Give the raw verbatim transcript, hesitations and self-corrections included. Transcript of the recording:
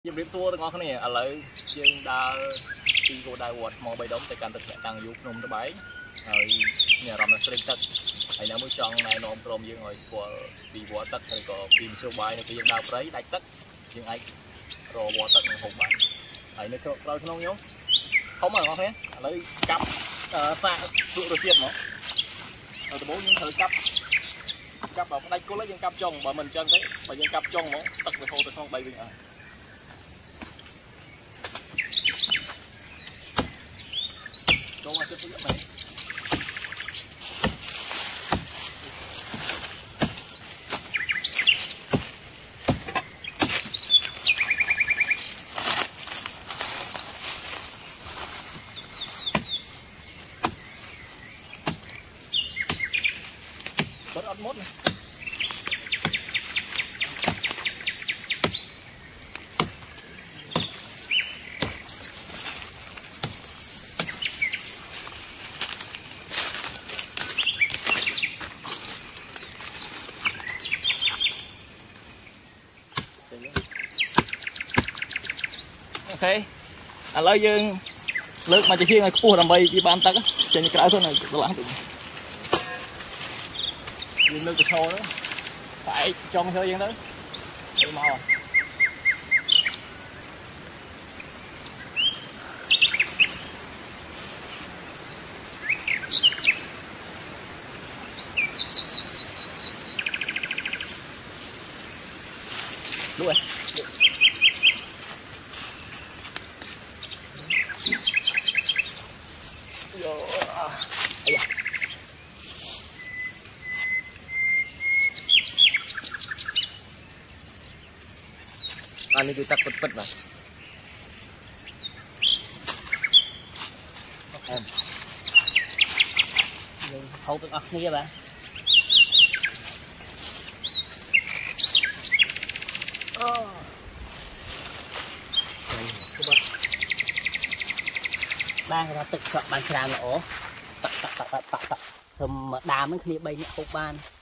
Dùm rịp xua ngon này à lợi dương đa đi cô đai quật mò bay đống tại can thực hiện tăng dục nôm nó bấy rồi nhà làm là string tất hay là mới chọn này nôm tôm dương rồi của đi vua tất hay có phim siêu bài này dương đào đấy đánh tất dương ấy rồi vua tất hùng bạn ấy nó cho tôi không nhớ không mà ngon thế lấy cặp xa đụng được tiền nó rồi từ bố những thứ cặp cặp vào đây cô lấy những cặp chồng và mình chân đấy và những cặp chồng nó tất về thô từ không bay bình à đâu mà tiếp tục này bớt ớt mốt này ok à lấy dương lướt mà chỉ khi ngày cua làm bay đi ban tắc trên những cái thôi này tôi lãng dương lướt từ thô đó phải trong thôi dương đó đi mau đúng rồi anh đi tắt bật bật vào em không được ắt nghe bạn đang ra tự chọn bàn trà nổ tắt tắt tắt tắt tắt thầm đá mới kia bay nhẹ không ban